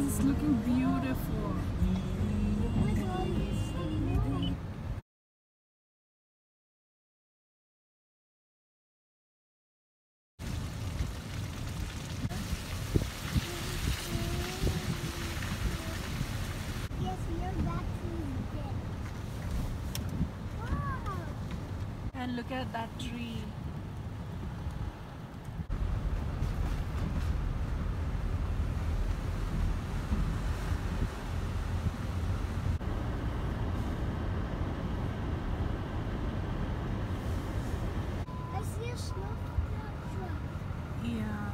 It's looking beautiful. Yes, we are back to bed. Wow! And look at that tree. I see a snow truck. Yeah.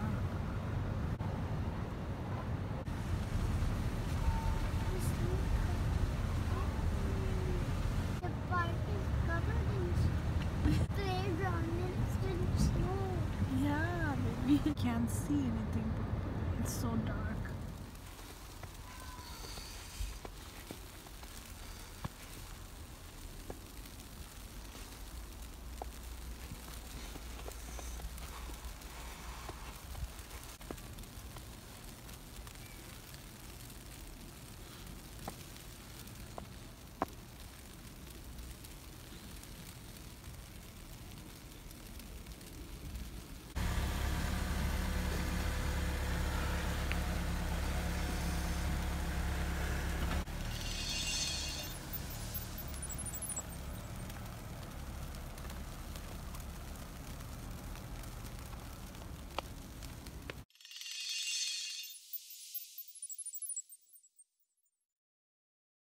The snow truck. The park is covered in playground and it's in snow. Yeah, baby. Can't see anything properly. It's so dark.